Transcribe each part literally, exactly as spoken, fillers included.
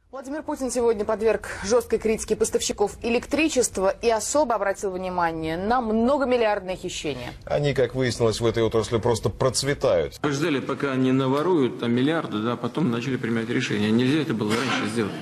Владимир Путин сегодня подверг жесткой критике поставщиков электричества и особо обратил внимание на многомиллиардные хищения. Они, как выяснилось, в этой отрасли просто процветают. Мы ждали, пока они наворуют там миллиарды, да, потом начали принимать решения. Нельзя это было раньше сделать.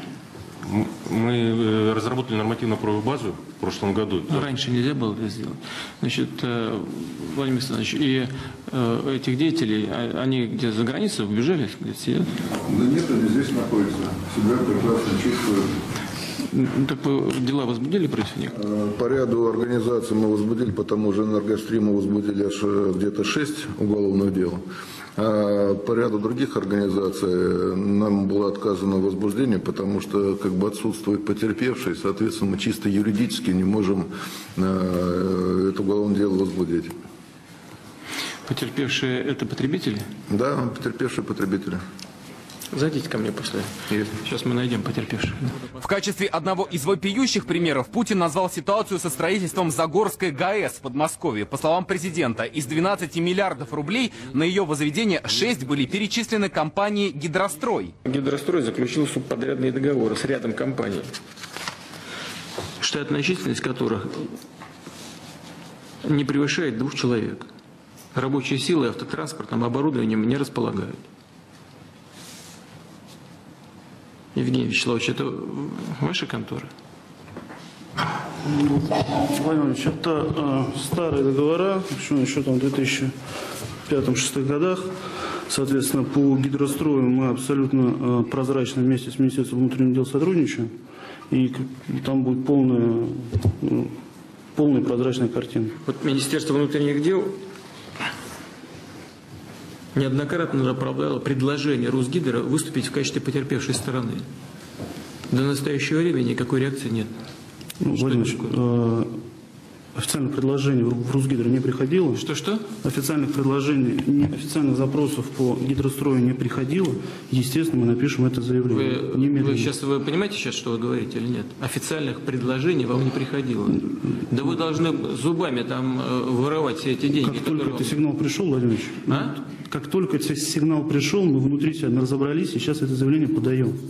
Мы разработали нормативно-правовую базу в прошлом году. Но раньше нельзя было это сделать. Значит, Владимир Александрович, и этих деятелей, они где за границей убежали, где-то сидят? Да нет, они здесь находятся. Себя прекрасно чувствуют. Ну, так вы дела возбудили против них? По ряду организаций мы возбудили, потому что Энергострим мы возбудили аж где-то шесть уголовных дел. А по ряду других организаций нам было отказано в возбуждении, потому что как бы отсутствует потерпевший, соответственно, мы чисто юридически не можем это уголовное дело возбудить. Потерпевшие это потребители? Да, потерпевшие потребители. Зайдите ко мне после. Сейчас мы найдем потерпевших. В качестве одного из вопиющих примеров Путин назвал ситуацию со строительством Загорской ГАЭС в Подмосковье. По словам президента, из двенадцати миллиардов рублей на ее возведение шесть были перечислены компании «Гидрострой». Гидрострой заключил субподрядные договоры с рядом компаний, штатная численность которых не превышает двух человек. Рабочие силы автотранспортным оборудованием не располагают. Евгений Вячеславович, это ваша контора? Владимир Ильич, это э, старые договора, еще, еще там в две тысячи пятом-шестом годах. Соответственно, по гидрострою мы абсолютно э, прозрачно вместе с Министерством внутренних дел сотрудничаем. И там будет полная, э, полная прозрачная картина. Вот Министерство внутренних дел неоднократно направляло предложение Русгидро выступить в качестве потерпевшей стороны. До настоящего времени никакой реакции нет. Ну, Владимир Ильич, э, официальных предложений в Русгидро не приходило. Что-что? Официальных предложений, не, официальных запросов по гидрострою не приходило. Естественно, мы напишем это заявление. Вы, вы, сейчас, вы понимаете сейчас, что вы говорите или нет? Официальных предложений вам не приходило. Да вы должны зубами там воровать все эти деньги. Как только этот сигнал пришел, Владимир Ильич, а? как только этот сигнал пришел, мы внутри себя разобрались и сейчас это заявление подаем.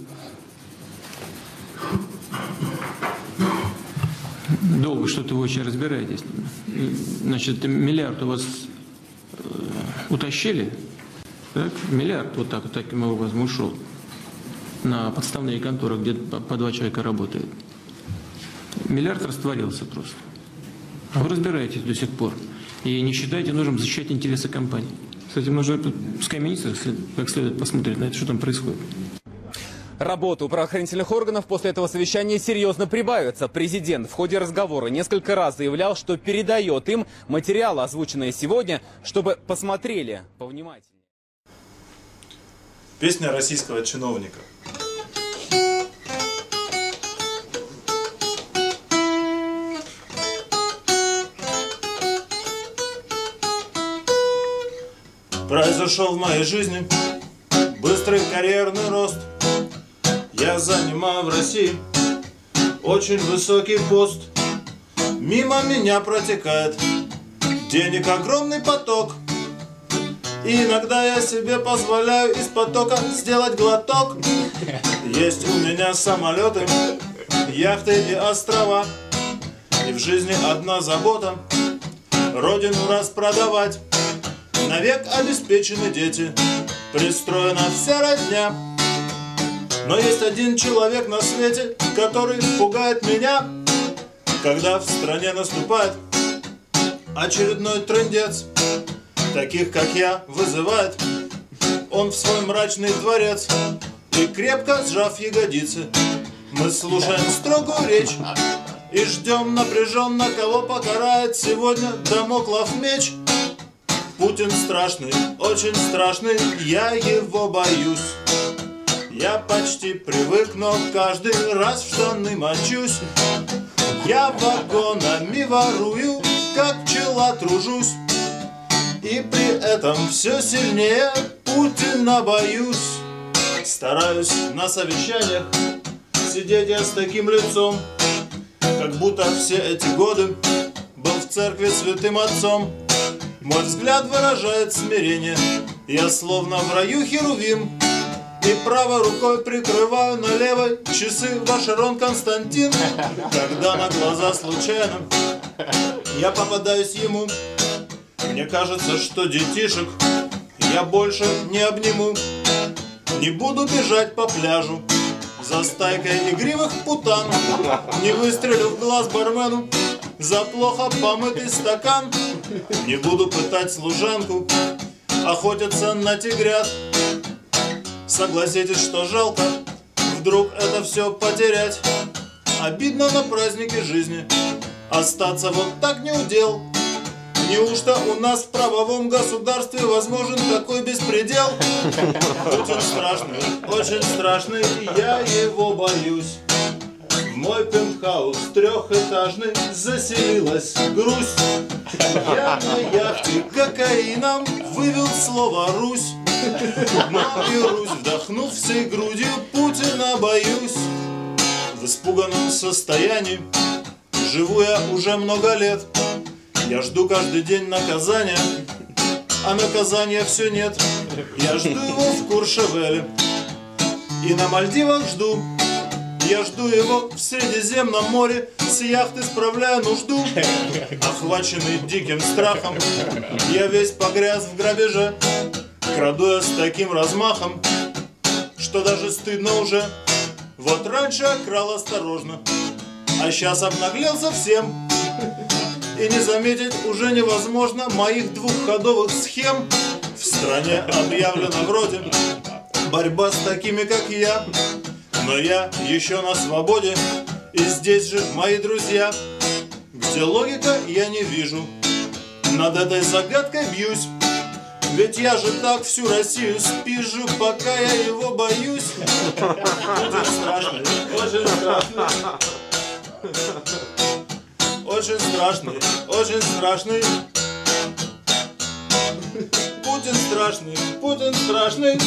Долго что-то вы очень разбираетесь. Значит, миллиард у вас э, утащили, так? Миллиард вот так, вот таким образом ушел на подставные конторы, где по, по два человека работают. Миллиард растворился просто. А вы разбираетесь до сих пор. И не считаете нужным защищать интересы компании. С этим нужно, пускай министр как следует посмотреть на это, что там происходит. Работа у правоохранительных органов после этого совещания серьезно прибавится. Президент в ходе разговора несколько раз заявлял, что передает им материалы, озвученные сегодня, чтобы посмотрели повнимательнее. Песня российского чиновника. Произошел в моей жизни быстрый карьерный рост. Я занимаю в России очень высокий пост. Мимо меня протекает денег огромный поток. И иногда я себе позволяю из потока сделать глоток. Есть у меня самолеты, яхты и острова. И в жизни одна забота — родину распродавать. Навек обеспечены дети, пристроена вся родня. Но есть один человек на свете, который пугает меня, когда в стране наступает очередной трындец. Таких, как я, вызывает он в свой мрачный дворец. И крепко сжав ягодицы, мы слушаем строгую речь и ждем напряженно, кого покарает сегодня Дамоклов меч. Путин страшный, очень страшный, я его боюсь. Я почти привык, но каждый раз в штаны мочусь. Я вагонами ворую, как пчела тружусь. И при этом все сильнее Путина боюсь. Стараюсь на совещаниях сидеть я с таким лицом, как будто все эти годы был в церкви святым отцом. Мой взгляд выражает смирение, я словно в раю херувим. И правой рукой прикрываю на левой часы Вашерон Константин. Когда на глаза случайно я попадаюсь ему, мне кажется, что детишек я больше не обниму. Не буду бежать по пляжу за стайкой игривых путан. Не выстрелю в глаз бармену за плохо помытый стакан. Не буду пытать служанку, охотиться на тигрят. Согласитесь, что жалко вдруг это все потерять. Обидно на празднике жизни остаться вот так не удел. Неужто у нас в правовом государстве возможен такой беспредел? Путин страшный, очень страшный, я его боюсь. В мой пентхаус трехэтажный заселилась грусть. Я на яхте кокаином вывел слово «Русь». Наберусь, вдохнув всей грудью, Путина боюсь. В испуганном состоянии живу я уже много лет. Я жду каждый день наказания, а наказания все нет. Я жду его в Куршевеле и на Мальдивах жду. Я жду его в Средиземном море, с яхты справляя нужду. Охваченный диким страхом, я весь погряз в грабеже. Краду я с таким размахом, что даже стыдно уже. Вот раньше я крал осторожно, а сейчас обнаглел совсем. И не заметить уже невозможно моих двухходовых схем. В стране объявлено вроде борьба с такими, как я. Но я еще на свободе, и здесь же мои друзья. Где логика, я не вижу, над этой загадкой бьюсь. Ведь я же так всю Россию спижу, пока я его боюсь. Очень страшный, очень страшный. Очень страшный, очень страшный. Путин страшный, Путин страшный.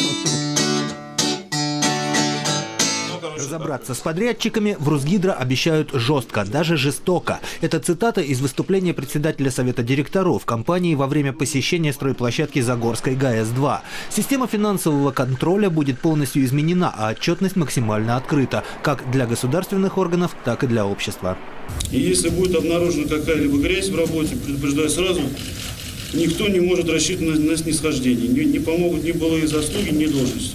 Разобраться с подрядчиками в Русгидро обещают жестко, даже жестоко. Это цитата из выступления председателя Совета директоров компании во время посещения стройплощадки Загорской ГАЭС два. Система финансового контроля будет полностью изменена, а отчетность максимально открыта, как для государственных органов, так и для общества. И если будет обнаружена какая-либо грязь в работе, предупреждаю сразу, никто не может рассчитывать на снисхождение. Не, не помогут ни былые заслуги, ни должности.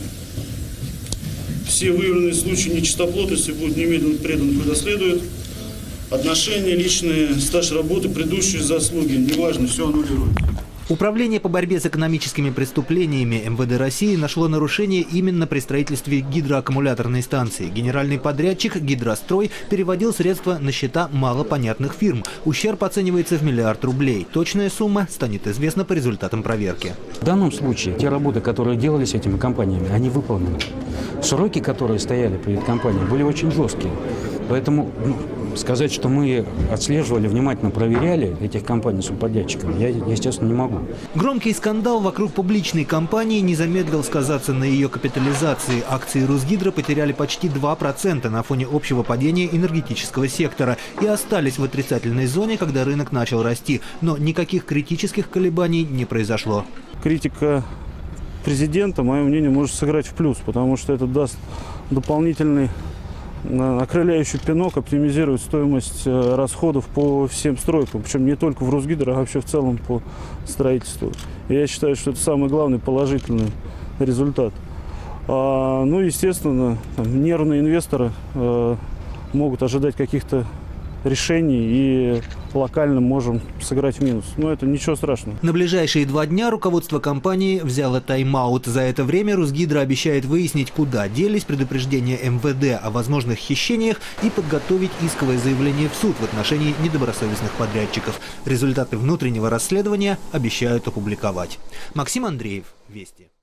Все выявленные случаи нечистоплотности будут немедленно преданы куда следует. Отношения, личные, стаж работы, предыдущие заслуги, неважно, все аннулируют. Управление по борьбе с экономическими преступлениями эм вэ дэ России нашло нарушение именно при строительстве гидроаккумуляторной станции. Генеральный подрядчик «Гидрострой» переводил средства на счета малопонятных фирм. Ущерб оценивается в миллиард рублей. Точная сумма станет известна по результатам проверки. В данном случае те работы, которые делались этими компаниями, они выполнены. Сроки, которые стояли перед компанией, были очень жесткие. Поэтому ну, сказать, что мы отслеживали, внимательно проверяли этих компаний субподрядчиков, я, естественно, не могу. Громкий скандал вокруг публичной компании не замедлил сказаться на ее капитализации. Акции Русгидро потеряли почти два процента на фоне общего падения энергетического сектора и остались в отрицательной зоне, когда рынок начал расти. Но никаких критических колебаний не произошло. Критика президента, мое мнение, может сыграть в плюс, потому что это даст дополнительный окрыляющий пинок, оптимизирует стоимость расходов по всем стройкам, причем не только в Русгидро, а вообще в целом по строительству. И я считаю, что это самый главный положительный результат. А, ну, естественно, там, нервные инвесторы э, могут ожидать каких-то решений и локально можем сыграть в минус. Но это ничего страшного. На ближайшие два дня руководство компании взяло тайм-аут. За это время Русгидро обещает выяснить, куда делись предупреждения эм вэ дэ о возможных хищениях и подготовить исковое заявление в суд в отношении недобросовестных подрядчиков. Результаты внутреннего расследования обещают опубликовать. Максим Андреев, Вести.